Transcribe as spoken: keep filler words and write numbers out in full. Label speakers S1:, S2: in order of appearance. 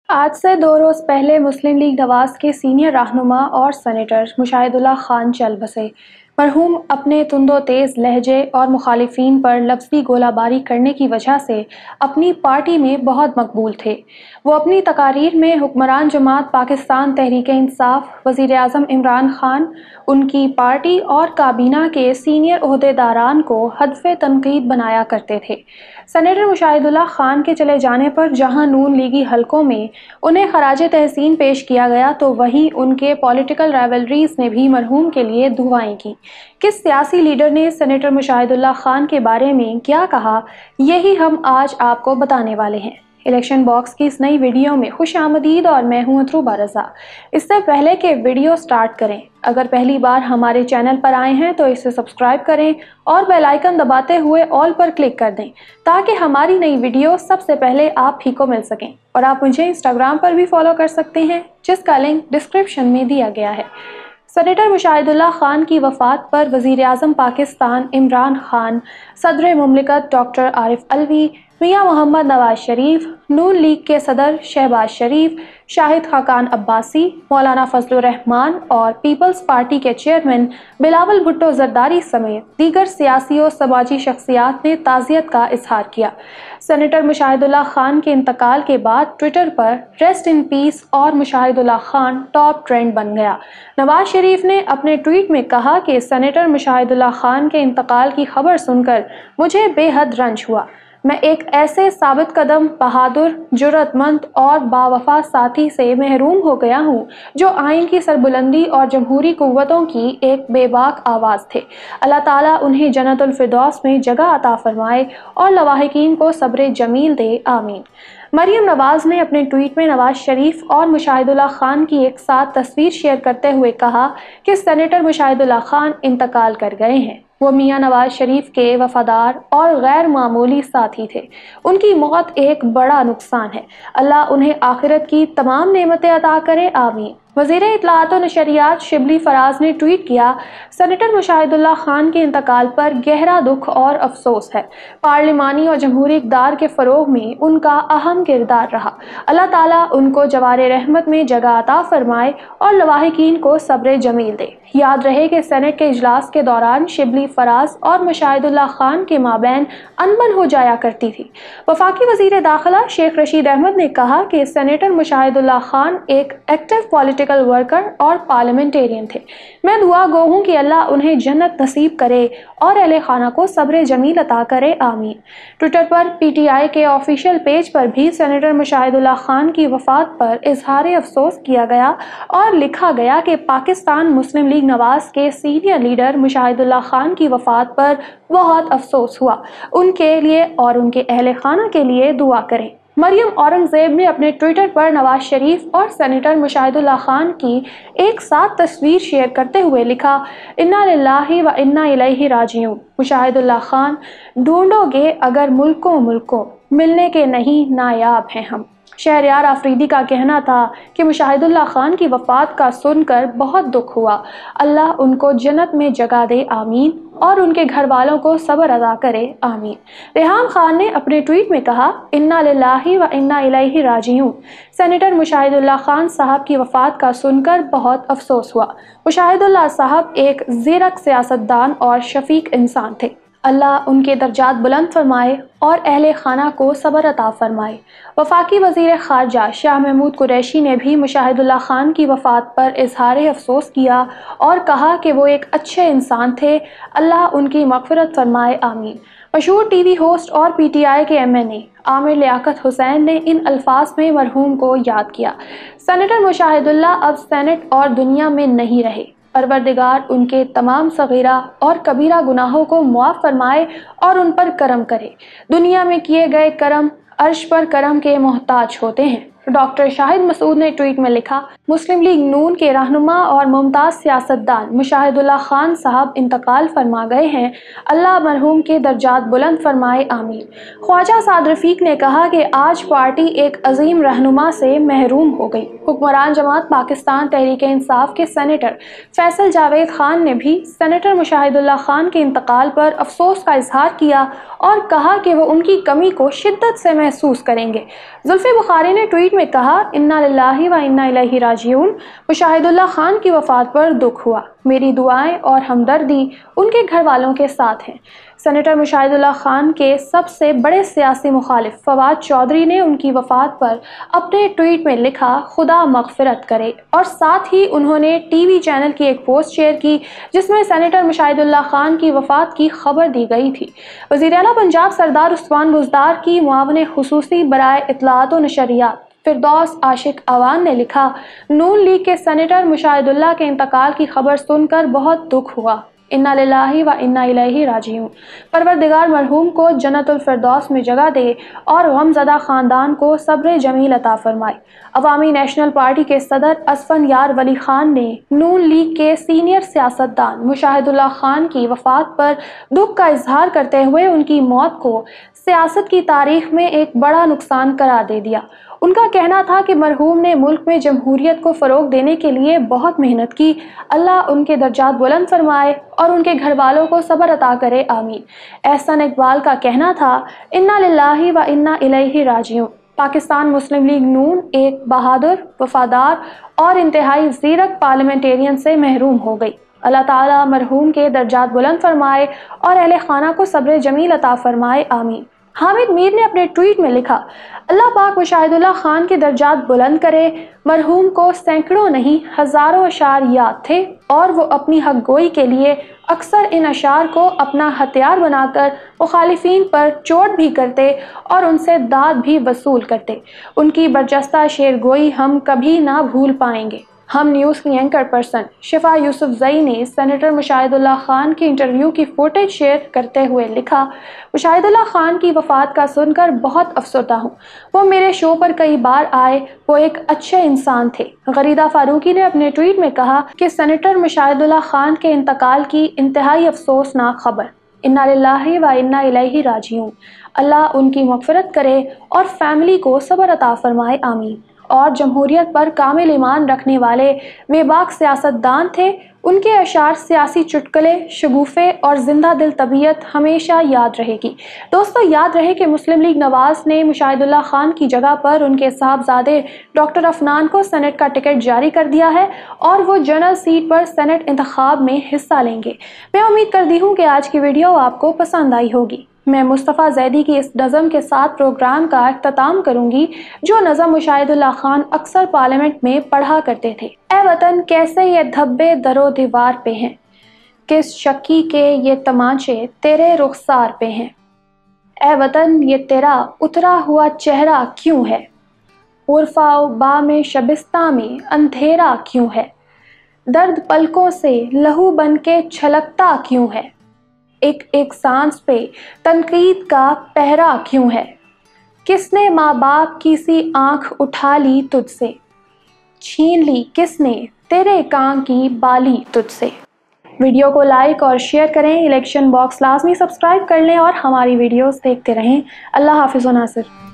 S1: آج سے دو روز پہلے مسلم لیگ نواز کے سینئر رہنما اور سینیٹر مشاہد اللہ خان چل بسے۔ مرحوم اپنے تند و تیز لہجے اور مخالفین پر لفظی گولہ باری کرنے کی وجہ سے اپنی پارٹی میں بہت مقبول تھے۔ وہ اپنی تقاریر میں حکمران جماعت پاکستان تحریک انصاف، وزیر اعظم عمران خان، ان کی پارٹی اور کابینہ کے سینئر عہدیداران کو ہدف تنقید بنایا کرتے تھے۔ سینیٹر مشاہد اللہ خان کے چلے جانے پر جہاں نون لیگی حلقوں میں انہیں خراج تحسین پیش کیا گیا تو وہیں ان کے پولیٹیکل رائیولریز نے بھی مرحوم کے لیے دعائیں کی۔ کس سیاسی لیڈر نے سینیٹر مشاہد اللہ خان کے بارے میں کیا کہا، یہی ہم آج آپ کو بتانے والے ہیں۔ الیکشن باکس کی اس نئی ویڈیو میں خوش آمدید اور میں ہوں اتھروبا رضا۔ اس سے پہلے کہ ویڈیو سٹارٹ کریں، اگر پہلی بار ہمارے چینل پر آئے ہیں تو اسے سبسکرائب کریں اور بیل آئیکن دباتے ہوئے آل پر کلک کر دیں تاکہ ہماری نئی ویڈیو سب سے پہلے آپ ہی کو مل سکیں۔ اور آپ مجھے انسٹاگرام پر بھی فالو کر سکتے ہیں جس کا لنک ڈسکرپشن میں دیا گیا ہے۔ سینیٹر مشاہد اللہ خان کی وفات پر وزیر اعظم پاکستان عمران خان، صدر مملکت ڈاکٹر عارف علوی، میاں محمد نواز شریف، نون لیگ کے صدر شہباز شریف، شاہد خاقان عباسی، مولانا فضل الرحمان اور پیپلز پارٹی کے چیئرمین بلاول بھٹو زرداری سمیت دیگر سیاسی و سماجی شخصیات نے تعزیت کا اظہار کیا۔ سینیٹر مشاہد اللہ خان کے انتقال کے بعد Twitter per rest in peace اور مشاہد اللہ خان ٹاپ ٹرینڈ بن گیا۔ نواز شریف نے اپنے ٹویٹ میں کہا کہ سینیٹر مشاہد اللہ خان کے انتقال کی خبر سن کر مجھے بے حد رنج ہوا۔ میں ایک ایسے ثابت قدم، بہادر، جرأت مند اور باوفا ساتھی سے محروم ہو گیا ہوں جو آئین کی سربلندی اور جمہوری قوتوں کی ایک بے باک آواز تھے۔ اللہ تعالیٰ انہیں جنت الفردوس میں جگہ عطا فرمائے اور لواحقین کو صبر جمیل دے، آمین۔ مریم نواز نے اپنے ٹویٹ میں نواز شریف اور مشاہد اللہ خان کی ایک ساتھ تصویر شیئر کرتے ہوئے کہا کہ سینیٹر مشاہد اللہ خان انتقال کر گئے ہیں۔ وہ میاں نواز شریف کے وفادار اور غیر معمولی ساتھی تھے۔ ان کی موت ایک بڑا نقصان ہے۔ اللہ انہیں آخرت کی تمام نعمتیں عطا کرے، آمین۔ وزیر اطلاعات و نشریات شبلی فراز نے ٹویٹ کیا، سینیٹر مشاہد اللہ خان کے انتقال پر گہرا دکھ اور افسوس ہے۔ پارلیمانی اور جمہوری اقدار کے فروغ میں ان کا اہم کردار رہا۔ اللہ تعالیٰ ان کو جوار رحمت میں جگہ عطا فرمائے اور لواحقین کو صبر جمیل دے۔ یاد رہے کہ سینٹ کے اجلاس کے دوران شبلی فراز اور مشاہد اللہ خان کے مابین انبن ہو جایا کرتی تھی۔ وفاقی وزیر داخلہ شیخ رشید احمد نے کہا کہ سینیٹر مشاہد اللہ خان ایک ایکٹیو پولیٹیکل ورکر اور پارلیمنٹیرین تھے۔ میں دعا گو ہوں کہ اللہ انہیں جنت نصیب کرے اور اہل خانہ کو صبر جمیل عطا کرے، آمین۔ Twitter per P T I کے آفیشیل پیج پر بھی سینیٹر مشاہد اللہ خان کی وفات پر اظہار افسوس کیا گیا اور لکھا گیا کہ پاکستان مسلم لیگ نواز کے سینئر لیڈر مشاہد اللہ خان کی وفات پر بہت افسوس ہوا، ان کے لیے اور ان کے اہل خانہ کے لیے دعا کریں۔ مریم اورنگزیب نے اپنے ٹویٹر پر نواز شریف اور سینیٹر مشاہد اللہ خان کی ایک ساتھ تصویر شیئر کرتے ہوئے لکھا، انا للہ و انا الیہ راجعون۔ مشاہد اللہ خان، ڈھونڈو گے اگر ملکوں ملکوں، ملنے کے نہیں نایاب ہیں ہم۔ شہریار آفریدی کا کہنا تھا کہ مشاہد اللہ خان کی وفات کا سن کر بہت دکھ ہوا، اللہ ان کو جنت میں جگہ دے، آمین، اور ان کے گھر والوں کو صبر عطا کرے، آمین۔ ریحام خان نے اپنے ٹویٹ میں کہا، انا للہ و انا الیہ راجعون۔ سینیٹر مشاہد اللہ خان صاحب کی وفات کا سن کر بہت افسوس ہوا۔ مشاہد اللہ صاحب ایک زیرک سیاستدان اور شفیق انسان تھے۔ اللہ ان کے درجات بلند فرمائے اور اہل خانہ کو صبر عطا فرمائے۔ وفاقی وزیر خارجہ شاہ محمود قریشی نے بھی مشاہد اللہ خان کی وفات پر اظہار افسوس کیا اور کہا کہ وہ ایک اچھے انسان تھے، اللہ ان کی مغفرت فرمائے، آمین۔ مشہور ٹی وی ہوسٹ اور پی ٹی آئی کے ایم این اے عامر لیاقت حسین نے ان الفاظ میں مرحوم کو یاد کیا، سینیٹر مشاہد اللہ اب سینٹ اور دنیا میں نہیں رہے، پروردگار ان کے تمام صغیرہ اور کبیرہ گناہوں کو معاف فرمائے اور ان پر کرم کرے۔ دنیا میں کیے گئے کرم عرش پر کرم کے محتاج ہوتے ہیں۔ ڈاکٹر شاہد مسعود نے ٹویٹ میں لکھا، مسلم لیگ نون کے رہنما اور ممتاز سیاستدان مشاہد اللہ خان صاحب انتقال فرما گئے ہیں، اللہ مرحوم کے درجات بلند فرمائے، آمین۔ خواجہ سعد رفیق نے کہا کہ آج پارٹی ایک عظیم رہنما سے محروم ہو گئی۔ حکمران جماعت پاکستان تحریک انصاف کے سینیٹر فیصل جاوید خان نے بھی سینیٹر مشاہد اللہ خان کے انتقال پر افسوس کا اظہار کیا اور کہا کہ وہ ان کی کمی کو شدت سے محسوس کریں گے۔ जुल्फ़ी बुखारी ने ट्वीट में कहा, इन्ना लिल्लाहि व इन्ना इलैहि राजिऊन। मुशाहिदुल्लाह खान की वफ़ात पर दुख हुआ। मेरी दुआएं और हमदर्दी उनके घर वालों के साथ हैं। सेनेटर मुशाहिदुल्लाह खान के सबसे बड़े सियासी मुखालिफ फवाद चौधरी ने उनकी वफ़ात पर अपने ट्वीट में लिखा, खुदा मग़फ़िरत करे, और साथ ही उन्होंने टीवी चैनल की एक पोस्ट शेयर की जिसमें सेनेटर मुशाहिदुल्लाह खान की वफ़ात की खबर दी गई थी। वज़ीर आला पंजाब सरदार उस्मान बुज़दार की मुआवने खुसूसी बराए इत्तलात व नशरियात फिरदौस आशिक अवान ने लिखा, नून लीग के सेनेटर मुशाहिदुल्लाह के इंतकाल की खबर सुनकर बहुत दुख हुआ। इन्ना लिल्लाहि व इन्ना इलैहि राजिऊन। परवरदिगार मरहूम को जन्नतुल फिरदौस में जगह दे और गमज़दा ख़ानदान को सब्र जमील अता फरमाए। अवामी नेशनल पार्टी के सदर असफन यार वली खान ने नून लीग के सीनियर सियासतदान मुशाहिदुल्लाह खान की वफ़ात पर दुख का इजहार करते हुए उनकी मौत को सियासत की तारीख में एक बड़ा नुकसान करार दे दिया। उनका कहना था कि मरहूम ने मुल्क में जमहूरियत को फ़रोग देने के लिए बहुत मेहनत की। अल्लाह उनके दर्जात बुलंद फरमाए और उनके घर वालों को सब्र अता करे, आमीन। एहसन इकबाल का कहना था, इन्ना लिल्लाहि व इन्ना इलैहि राजिऊन। पाकिस्तान मुस्लिम लीग नून एक बहादुर, वफादार और इंतहाई ज़ीरक पार्लियामेंटेरियन से महरूम हो गई। अल्लाह ताला मरहूम के दर्जात बुलंद फरमाए और अहले खाना को सब्र जमील अता फरमाए, आमीन। हामिद मीर ने अपने ट्वीट में लिखा, अल्लाह पाक मुशाहिदुल्लाह खान के दर्जात बुलंद करे। मरहूम को सैकड़ों नहीं हज़ारों अशार याद थे और वो अपनी हक गोई के लिए अक्सर इन अशार को अपना हथियार बनाकर मुखालिफिन पर चोट भी करते और उनसे दाद भी वसूल करते। उनकी बरजस्ता शेर गोई हम कभी ना भूल पाएंगे। हम न्यूज़ की एंकर पर्सन शिफा यूसुफ जई ने सेनेटर मुशाहिदुल्लाह खान की इंटरव्यू की फुटेज शेयर करते हुए लिखा, मुशाहिदुल्लाह खान की वफ़ात का सुनकर बहुत अफसरदा हूँ। वो मेरे शो पर कई बार आए, वो एक अच्छे इंसान थे। गरीदा फारूकी ने अपने ट्वीट में कहा कि सेनेटर मुशाहिदुल्लाह खान के इंतकाल की इंतहाई अफसोसनाक खबर। इन्ना लिल्लाहि व इन्ना इलैहि राजिऊन। अल्लाह उनकी मग़फ़िरत करे और फैमिली को सब्र अता फरमाए, आमीन। और जमहूरियत पर कामिल ईमान रखने वाले बेबाक सियासतदान थे। उनके अशार, सियासी चुटकुले, शगुफ़े और जिंदा दिल तबीयत हमेशा याद रहेगी। दोस्तों, याद रहे कि मुस्लिम लीग नवाज़ ने मुशाहिदुल्लाह खान की जगह पर उनके साहबजादे डॉक्टर अफनान को सेनेट का टिकट जारी कर दिया है और वो जनरल सीट पर सेनेट इंतखाब में हिस्सा लेंगे। मैं उम्मीद करती हूँ कि आज की वीडियो आपको पसंद आई होगी। मैं मुस्तफ़ा ज़ैदी की इस नज़म के साथ प्रोग्राम का इख्तिताम करूंगी, जो नज़म मुशाहिदुल्लाह खान अक्सर पार्लियामेंट में पढ़ा करते थे। ए वतन कैसे ये धब्बे दरो दीवार पे हैं, किस शक्की के ये तमाचे तेरे रुखसार पे हैं। ए वतन ये तेरा उतरा हुआ चेहरा क्यों है, उर्फ़ा बा में शबिस्ता में अंधेरा क्यों है, दर्द पलकों से लहू बन के छलकता क्यों है, एक एक सांस पे तनकीद का पहरा क्यों है, किसने माँ बाप की सी आँख उठा ली तुझसे, छीन ली किसने तेरे कान की बाली तुझसे। वीडियो को लाइक और शेयर करें, इलेक्शन बॉक्स लाजमी सब्सक्राइब कर लें और हमारी वीडियोस देखते रहें। अल्लाह हाफिज़ व नासिर।